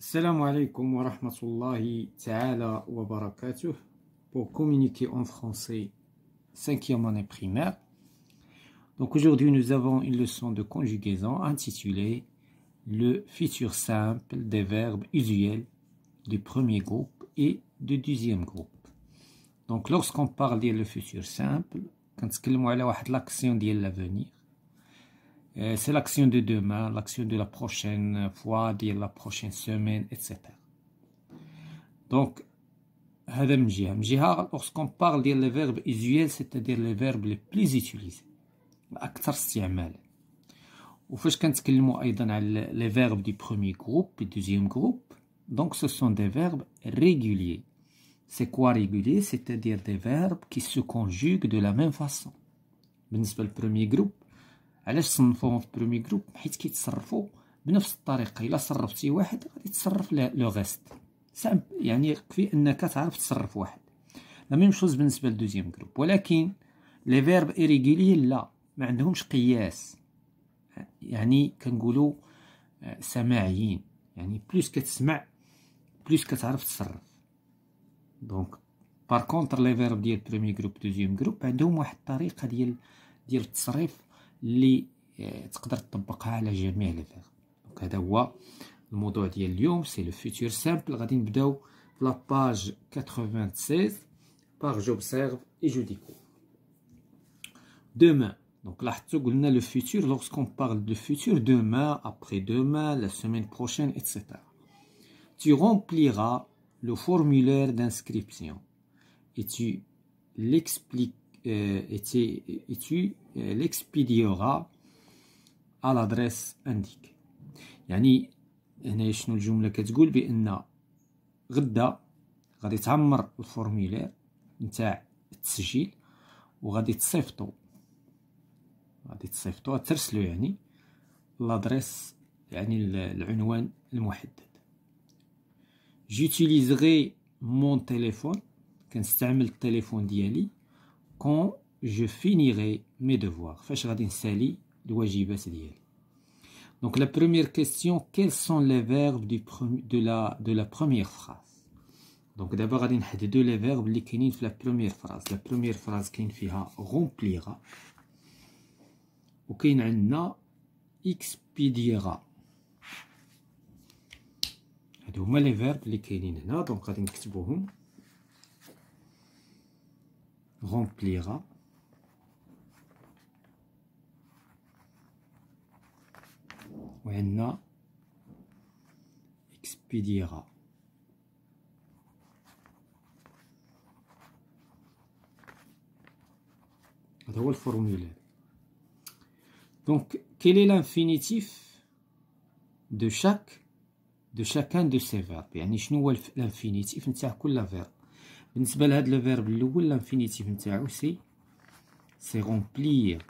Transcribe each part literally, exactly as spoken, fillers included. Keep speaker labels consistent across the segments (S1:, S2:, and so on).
S1: Salam alaikum wa rahmatullahi ta'ala wa barakatuh. Pour communiquer en français, cinquième année primaire. Donc aujourd'hui, nous avons une leçon de conjugaison intitulée le futur simple des verbes usuels du premier groupe et du deuxième groupe. Donc lorsqu'on parle de le futur simple, كنتكلموا على واحد l'action ديال l'avenir. C'est l'action de demain, l'action de la prochaine fois, de la prochaine semaine, et cetera. Donc, هذا من جهة. من جهة, lorsqu'on parle ديال les verbes usuels, c'est-à-dire les verbes les plus utilisés, الأكثر استعمالا. وفاش كنتكلموا أيضا على les verbes du premier groupe et du deuxième groupe, donc ce sont des verbes réguliers. C'est quoi régulier? C'est-à-dire des verbes qui se conjuguent de la même façon. بالنسبة للبروميي جروب, علاش صنفوهم في بروميي جروب؟ حيت كيتصرفوا بنفس الطريقه. الا صرفتي واحد غادي تصرف لو غيست، يعني يكفي انك تعرف تصرف واحد. لا ميم شوز بالنسبه للدوزيام جروب. ولكن لي فيرب ايريغولي لا، ما عندهمش قياس، يعني كنقولوا سماعيين، يعني بلوس كتسمع بلوس كتعرف تصرف. دونك بار كونتر لي فيرب ديال بروميي جروب دوزيام جروب عندهم واحد الطريقه ديال ديال التصريف اللي تقدر تطبقها على جميع لي فيرب. دونك هذا هو الموضوع ديال اليوم، سي لو فيتور سامبل. غادي نبداو في لا باج ستة باغ j'observe et je découvre. Demain. Donc لاحظتوا قلنا le futur lorsqu'on parle de futur, demain, après-demain, la semaine prochaine, et cetera. Tu rempliras le formulaire d'inscription et tu l'expliques euh, et tu, et tu euh, l'expédieras à l'adresse indiquée. يعني هنا شنو الجملة كتقول؟ بأن غدا غادي تعمر الفورميلير نتاع التسجيل وغادي تصيفطو غادي تصيفطو ترسلو يعني لادريس، يعني العنوان المحدد. j'utiliserai mon téléphone، كنستعمل التليفون ديالي quand je finirai mes devoirs، فاش غادي نسالي الواجبات ديالي. Donc la première question, quels sont les verbes du de la de la première phrase? Donc d'abord غادي نحددوا les verbes اللي كاينين في la première phrase. La première phrase كاين فيها remplira وكاين عندنا expédiera. هادو هما les verbes اللي كاينين هنا. دونك غادي نكتبوهم. remplira وعندنا expédiera. هذا هو الفورمولير. Donc quel est l'infinitif de chaque de chacun de ces verbes؟ يعني شنو هو الانفينيتيف نتاع كل فيرب؟ بالنسبه لهاد لو فيرب الاول الانفينيتيف نتاعو سي سي remplir.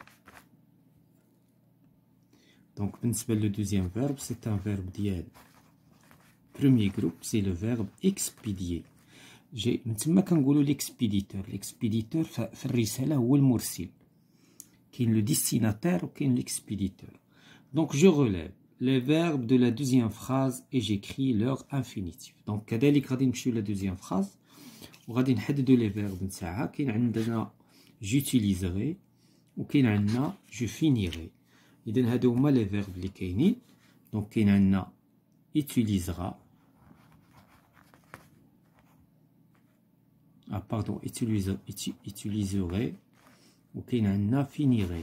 S1: Donc بالنسبه لو دوزيام فيرب سي ان فيرب ديال بروميي جروب، سي لو فيرب اكسبيديي. جي من تما كنقولوا ليكسبيديتور. ليكسبيديتور في الرساله هو المرسل، كاين لو ديستيناتير وكاين ليكسبيديتور. دونك جو ريليف les verbes de la deuxième phrase et j'écris leur infinitif. Donc كذلك غادي نمشيو لا دوزيام فراز وغادي نحددوا لي فيرب نتاعها. كاين عندنا j'utiliserai وكاين عندنا je finirai. اذا هادو هما لي فيرب اللي كاينين. دونك كاين عندنا utilisera ah pardon utiliser utiliserai وكاين عندنا finirai.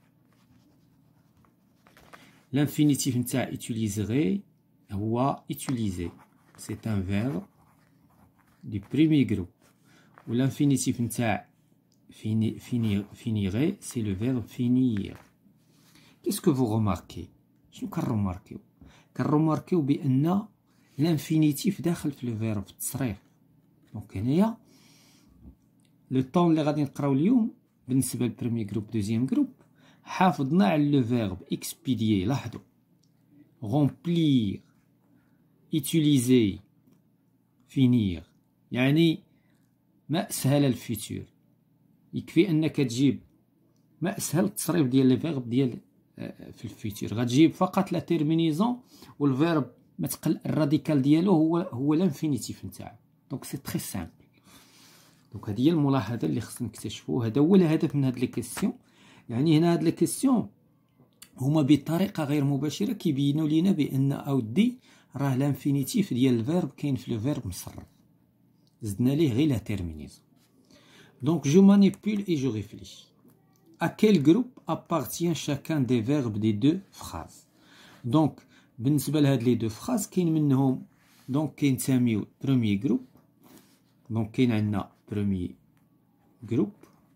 S1: L'infinitif نتاع utiliserai هو utiliser، c'est un verbe du premier groupe. و l'infinitif نتاع finir finirai c'est le verbe finir. Qu'est-ce que vous remarquez؟ شنو كنرماركيو؟ كنرماركيو بأن l'infinitif داخل في le verbe في التصريف. دونك هنايا لو طون اللي غادي نقراو اليوم بالنسبة للبروميي جروب دوزيام جروب حافظنا على لو فيرب اكسبيديي. لاحظوا remplir utiliser finir، يعني ما اسهل الفيتور. يكفي انك تجيب ما اسهل التصريف ديال لي فيرب ديال في الفيتور. غتجيب فقط لا تيرمينيزون والفيرب ما تقل الراديكال ديالو هو هو الانفينيتيف نتاعو. دونك سي تري سامبل. دونك هذه هي الملاحظه اللي خصنا نكتشفوا. هذا هو الهدف من هاد لي كيسيون. يعني هنا هاد لي كيسيون هما بطريقه غير مباشره كيبينوا لينا بان اودي راه الانفينيتيف ديال الفيرب كاين في لو فيرب مصرف، زدنا ليه غير لا تيرمينيزون. دونك جو مانيبيول اي جو ريفليشي. À quel groupe appartient chacun des verbes des deux phrases. دونك بالنسبه لهاد لي دو فراز كاين منهم دونك كينسميو بروميي جروب. دونك كاين عندنا بروميي جروب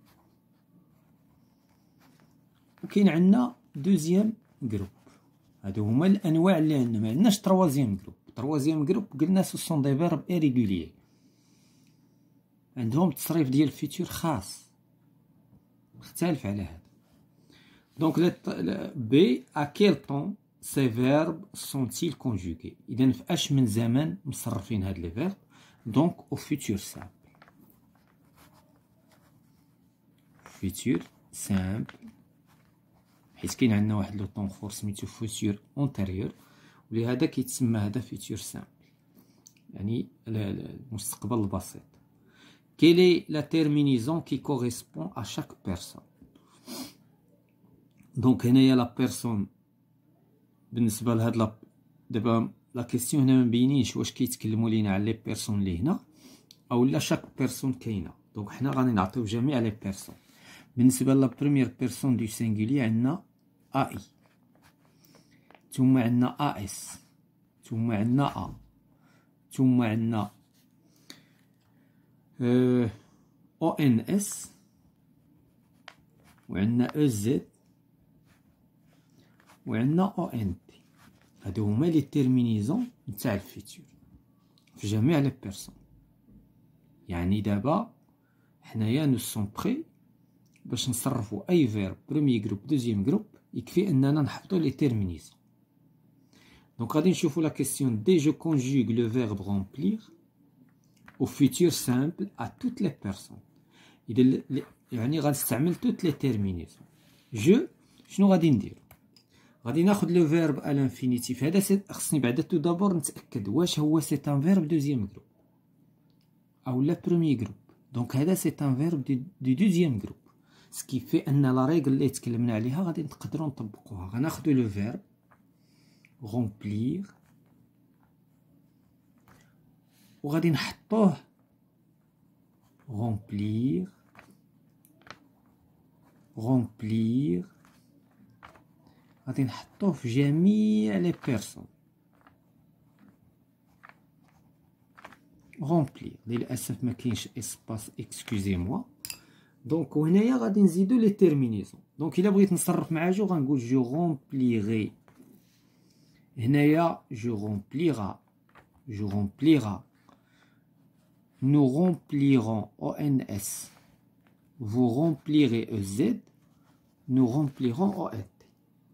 S1: وكاين عندنا دوزيام جروب. هادو هما الانواع اللي عندنا. ما عندناش تروازيام جروب. تروازيام جروب قلنا سو سون دي فيرب ايريغوليي عندهم تصريف ديال الفيتور خاص مختلف على هذا. دونك بي ا كيل طون سي فيرب سونتيل كونجوغي. اذا في اش من زمن مصرفين هاد لي فيرب. دونك او فيتور سامبل. فيتور سامبل حيت كاين عندنا واحد لو طون اخر سميتو فيتور اونتيريور ولهذا كيتسمى هذا فيتور سامبل يعني المستقبل البسيط. Quelle est la terminaison qui correspond à chaque personne. دونك هنايا لا بيرسون بالنسبه لهاد لا دابا لا كيسيون هنا ما مبينينش واش كيتكلموا لينا على لي بيرسون اللي هنا او لا شاك بيرسون كاينه. دونك حنا غادي نعطيو جميع لي بيرسون. بالنسبه لا بروميير بيرسون دو سينغولي عندنا ا اي، ثم عندنا ا اس، ثم عندنا ا، ثم عندنا او ان اس، وعندنا او زد، وعندنا او ان تي. هادو هما لي تيرمينيزون نتاع الفيتور في جميع لي بيرسون. يعني دابا حنايا نو سون بري باش نصرفوا اي فيرب بروميي جروب دوزيام جروب يكفي اننا نحفظوا لي تيرمينيزون. دونك غادي نشوفوا لا كيسيون دي جو كونجوغ لو فيرب رومبليغ au futur simple à toutes les personnes. إذا يعني غنستعمل toutes les terminaisons. je شنو غادي ندير؟ غادي ناخذ لو فيرب à l'infinitif. هذا خصني بعدا تو دابور نتأكد واش هو سي ان فيرب دوزيام جروب أو لا بروميي جروب. دونك هذا سي ان فيرب دو دوزيام جروب. سكي في أن لا ريغل اللي تكلمنا عليها غادي نقدروا نطبقوها. غناخذو لو فيرب remplir وغادي نحطوه remplir remplir غادي نحطوه في جميع لي بيرسون. remplir للاسف ما كاينش اسباس اكسكوزي موا. دونك وهنايا غادي نزيدو لي تيرمينيزون. دونك الا بغيت نصرف مع جو غنقول جو رومبليغي. هنايا جو رومبليغا جو رومبليغا. Nous remplirons O N S. Vous remplirez E Z. Nous remplirons O N T.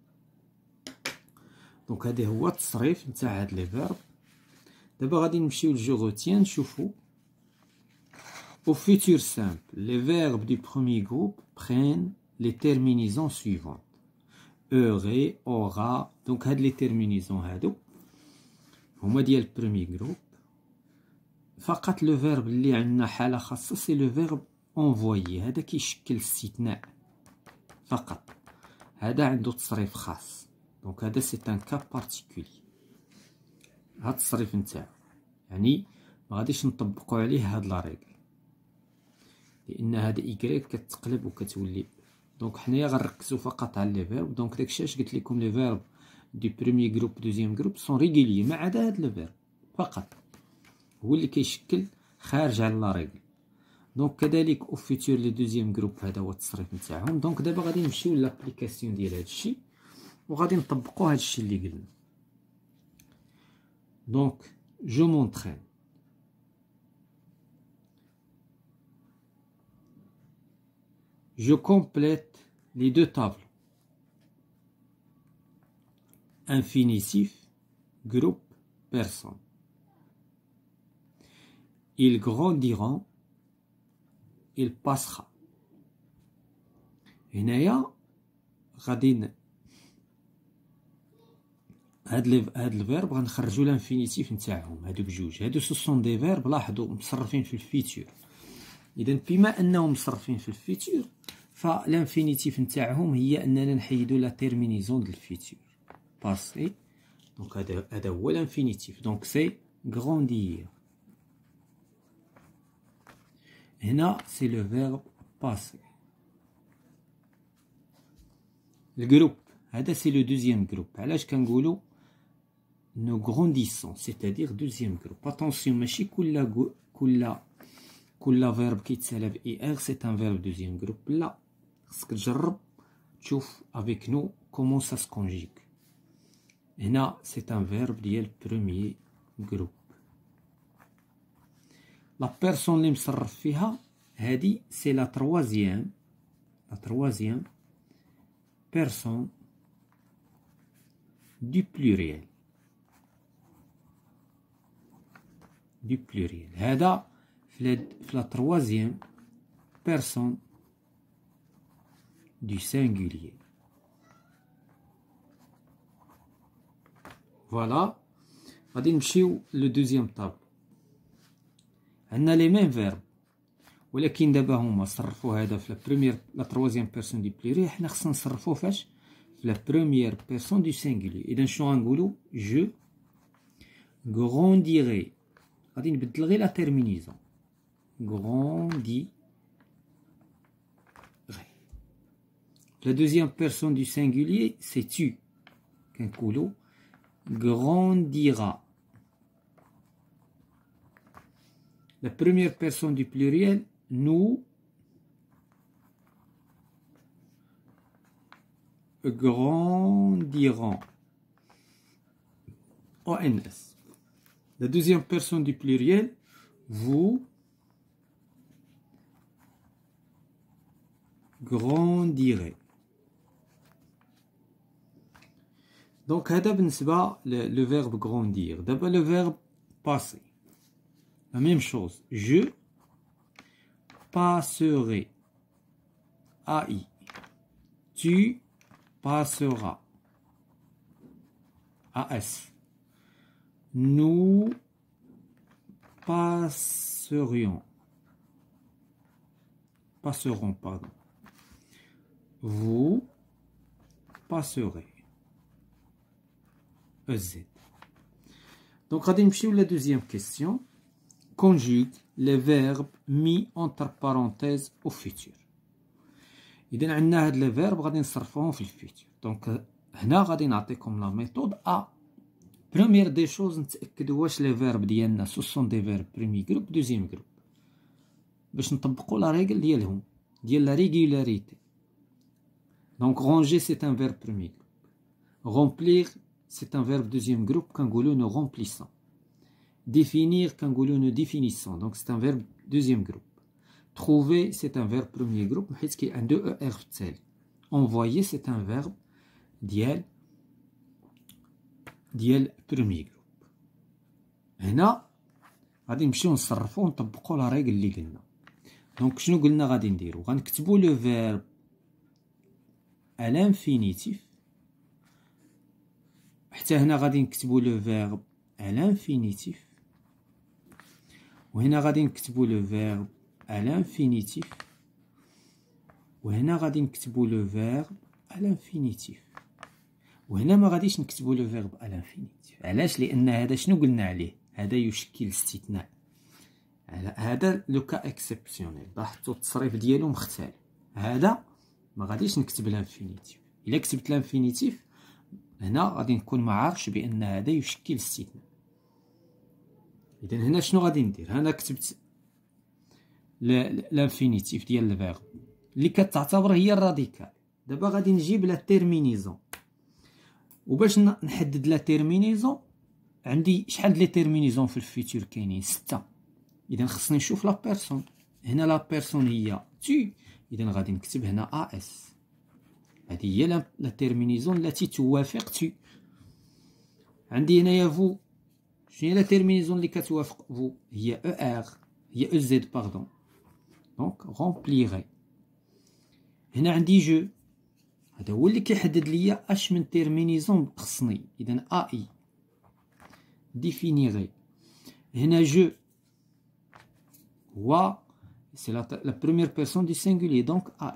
S1: دونك هذا هو التصريف نتاع هاد لي فيرب. دابا غادي نمشيو لجو روتيان نشوفو. Au futur simple, les verbes du premier groupe prennent les terminaisons suivantes. Aurait, aura. دونك هاد لي terminaisons هادو هما ديال البروميي جروب. فقط لو فيرب اللي عندنا حالة خاصة سي لو فيرب انفويي. هذا كيشكل استثناء فقط. هذا عنده تصريف خاص. دونك هذا سي ان كا بارتيكولي. هاد التصريف نتاعو يعني ما غاديش نطبقو عليه هاد لا ريغل لان هاد ايكغيك كتقلب وكتولي. دونك حنايا غنركزو فقط على لي فيرب. دونك داكشي اش قلت لكم لي فيرب دو بروميي جروب دوزيام جروب سون ريغوليي ما عدا هاد لو فيرب فقط هو اللي كيشكل خارج على لا ريغل. دونك كذلك او فيتور لي دوزيام جروب هذا هو التصريف نتاعهم. دونك دابا غادي نمشيو لابليكاسيون ديال هادشي وغادي نطبقو هادشي اللي قلنا. دونك جو مونطرين. Je complète les deux tableaux. Infinitif, groupe, personne. Ils grandiront, il passera. هنايا غادي هاد ال هاد الفيرب غنخرجوا لانفينيتيف نتاعهم هادوك جوج هادو سو سون دي فيرب لاحظوا مصرفين في الفيتور. اذا بما انهم مصرفين في الفيتور فالانفينيتيف نتاعهم هي اننا نحيدوا لا تيرمينيزون ديال الفيتور باسي. دونك هذا هذا هو الانفينيتيف. دونك سي غروندير. هنا سي لو فيرب باسي. الجروب هذا سي لو دوزيام جروب. علاش كنقولوا نو غرونديسون سيتادير دوزيام جروب. اتونسيون ماشي كل كل كل فيرب كيتسالى ب اي ار سي ان فيرب دوزيام جروب. لا، خصك تجرب تشوف افيك نو كومون سا سكونجيك. هنا سي ان فيرب ديال بروميي جروب. لا بيرسون اللي مصرف فيها هادي سي لا تروازيام لا تروازيام بيرسون du pluriel du pluriel. هذا في la troisième personne du singulier. Voilà. غادي نمشيو لو دوزيام طابلو. عندنا لي ميم فيرب ولكن دابا هما صرفوا هذا في لا بروميير لا تروازيام بيرسون دي بلوريال. حنا خصنا نصرفوه فاش في لا بروميير بيرسون دو سينغولير. اذا شنو غنقولوا؟ جو غرونديري. غادي نبدل غير لا تيرمينيزون غروندي. لا دوزيام بيرسون دو سينغولير سي tu. كنقولوا grandira. La première personne du pluriel, nous grandirons. O N S. La deuxième personne du pluriel, vous grandirez. Donc, هذا بالنسبة le verbe grandir. D'abord le verbe passer. La même chose. Je passerai. A I. Tu passeras. A S. Nous passerions. Passerons, pardon. Vous passerez. E Z. Donc, غادي نمشيو la deuxième question. Conjugue les verbes mis entre parenthèses au futur. إذا عندنا هاد لي فيرب غادي نصرفوهم في الفيتور. دونك هنا غادي نعطيكم لا ميثود ا. بروميير دي شوز نتاكدوا واش لي فيرب ديالنا سو سون دي فيرب بريمي جروب دوزيام جروب باش نطبقوا لا ريغل ديالهم ديال لا ريغولاريتي. دونك ranger c'est un verbe premier groupe. Remplir c'est un verbe deuxième groupe. كنقولوا nous remplissons. Définir, كنقولوا nous définissons. Donc c'est un verbe deuxième groupe. Trouver, c'est un verbe premier groupe. حيت كي عنده E R في التالي. Envoyer, c'est un verbe ديال ديال premier groupe. هنا غادي نمشيو نصرفو ونطبقو لا ريغل اللي قلنا. دونك شنو قلنا غادي نديرو؟ غنكتبو لو فيرب à l'infinitif. حتى هنا غادي نكتبو لو فيرب à l'infinitif. وهنا غادي نكتبو لو فيرب à l'infinitif. وهنا غادي نكتبو لو فيرب à l'infinitif. وهنا ما غاديش نكتبو لو فيرب à l'infinitif. علاش؟ لان هذا شنو قلنا عليه؟ هذا يشكل استثناء. هذا لو كا اكسبسيونيل. لاحظتوا التصريف ديالو مختلف. هذا ما غاديش نكتب الانفينيتيف. الا كتبت الانفينيتيف هنا غادي نكون ما عارفش بان هذا يشكل استثناء. اذا هنا شنو غادي ندير؟ هنا كتبت الانفينيتيف ديال الفيرب اللي كتعتبر هي الراديكال. دابا غادي نجيب لا تيرمينيزون. وباش نحدد لا تيرمينيزون عندي شحال لي تيرمينيزون في الفيتور؟ كاينين ستة. اذا خصني نشوف لا بيرسون. هنا لا بيرسون هي تي. اذا غادي نكتب هنا ا اس. هذه هي لا تيرمينيزون التي توافق تي. عندي هنايا فو. شنو هي لا تيرمينيزون اللي كتوافق فو؟ هي او ار، هي او زد باردون. دونك رومبليغي. هنا عندي جو. هذا هو اللي كيحدد ليا اش من تيرمينيزون خصني. اذا اي ديفينيغي هنا جو هو سي لا بروميير بيرسون دو سينغوليي دونك اي.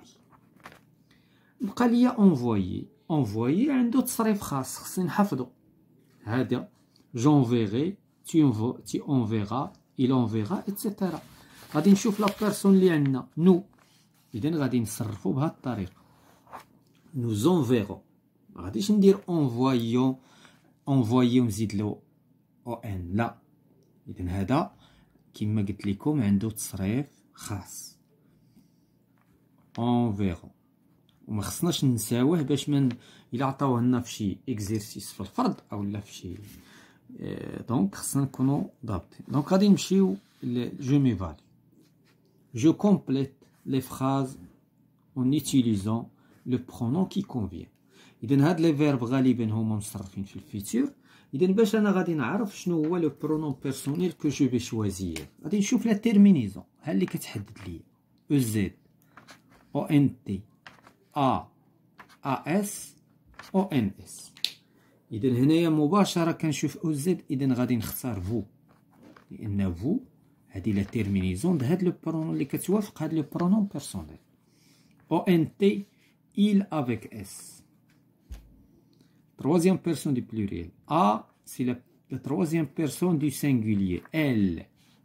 S1: بقى ليا اونفويي. اونفويي عنده تصريف خاص خصني نحفظو. هذا جونفيغي تي تي اونفيغا il enverra ايتترا. غادي نشوف لا بيرسون اللي عندنا نو. اذا غادي نصرفو بهاد الطريقه nous enverrons. ما غاديش ندير envoyons envoyer ونزيد له او ان لا. اذا هذا كما قلت لكم عنده تصريف خاص enverrons. وما خصناش نساوه باش من الا عطاوه لنا في شي اكزرسيس في الفرض او لا في شي دونك خصنا نكونوا ضابطين. دونك غادي نمشيو جو ميفالي. جو كومبليت لي فراز en utilisant le pronom qui convient. اذا هاد لي فيرب غالبا هما مصرفين في الفيتور. اذا باش انا غادي نعرف شنو هو لو برونون بيرسونيل كو جو في شوازير غادي نشوف لا تيرمينيزون ها اللي كتحدد ليا او زد او ان تي ا ا اس او ان اس. اذا هنايا مباشره كنشوف او زد. اذا غادي نختار فو لان فو هذه لا تيرمينيزون د هاد لو برونون اللي كتوافق هاد لو برونون بيرسونيل. او ان تي il avec s. Troisième personne du pluriel. A, c'est la, la troisième personne du singulier. Elle.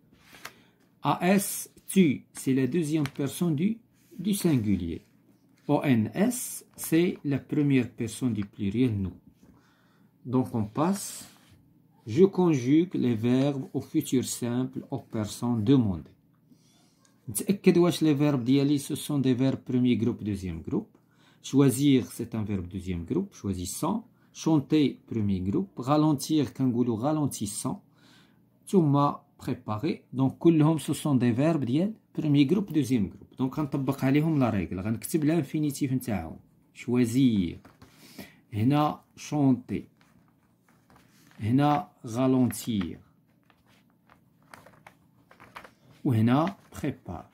S1: As, tu, c'est la deuxième personne du, du singulier. Ons, c'est la première personne du pluriel nous. Donc on passe. Je conjugue les verbes au futur simple aux personnes demandées. نتأكد واش les verbes ديالي ce sont des verbes premier groupe, deuxième groupe. Choisir, c'est un verbe deuxième groupe, choisissant. Chanter, premier groupe. Ralentir, كنقولو ralentissant. ثم préparer. Donc كلهم ce sont des verbes ديال premier groupe, deuxième groupe. Donc غنطبق عليهم لا ريغل. غنكتب لانفينيتيف نتاعهم. choisir. هنا chanter. هنا ralentir. وهنا prépare.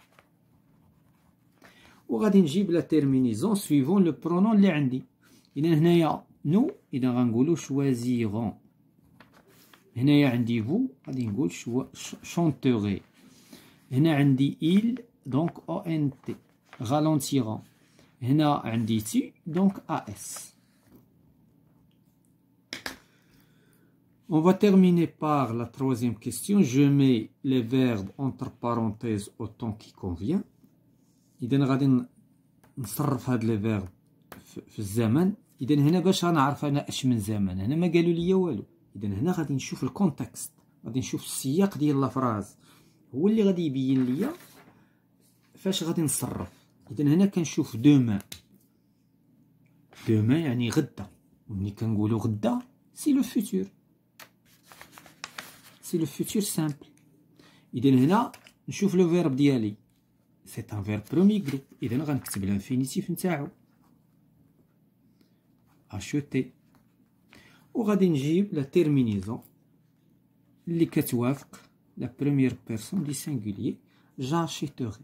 S1: وغادي نجيب لا تيرمينيزون سويفون لو برونون اللي عندي. اذا هنايا نو اذا غنقولو شوازيغون. هنايا عندي فو غادي نقول شوا شونتوغي. هنا عندي il دونك او ان تي غالونتيغون. هنا عندي تي دونك اس. On va terminer par la troisième question. Je mets les verbes entre parenthèses au temps qui convient. إذا غادي نصرف هاد لي فيرب في الزمن. إذا هنا باش غنعرف أنا أش من زمن. هنا ما قالوا لي والو. إذا هنا غادي نشوف الكونتكست. غادي نشوف السياق ديال لافراز هو اللي غادي يبين ليا فاش غادي نصرف. إذا هنا كنشوف دومان. دومان يعني غدا. وملي كنقولو غدا سي لو فوتور. سي لو فوتور سامبل. إذا هنا نشوف لو فيرب ديالي. C'est un verbe premier groupe. إذا غنكتب الانفينيتيف نتاعو acheter. وغادي نجيب لا تيرمينيزون اللي كتوافق لا بروميير بيرسون دي سينغوليي j'achèterai.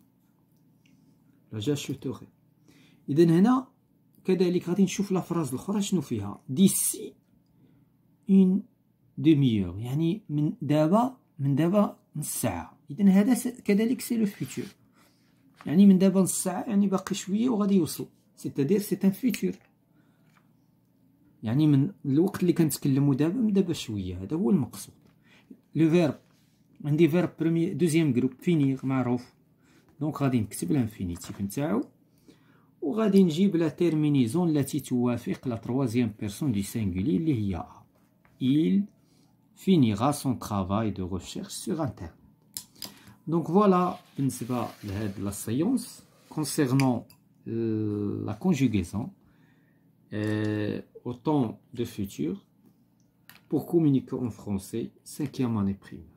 S1: لا j'achèterai. إذا هنا كذلك غادي نشوف لا فراز الأخرى شنو فيها. d'ici une demi-heure يعني من دابا من دابا نص ساعة. إذا هذا كذلك سي لو فيتور يعني من دابا نص ساعة يعني باقي شوية وغادي يوصل. سيتادير سي ان فيتور يعني من الوقت اللي كنتكلمو دابا من دابا شوية. هذا هو المقصود. لو فيرب عندي فيرب بروميير دوزيام جروب فينيغ معروف. دونك غادي نكتب الانفينيتيف نتاعو وغادي نجيب لا تيرمينيزون التي توافق لا تروازيام بيرسون دو سينغولي اللي هي il finira son travail de recherche sur internet. Donc voilà بالنسبة لهاد la séance concernant la conjugaison euh, au temps de futur pour communiquer en français cinquième année primaire.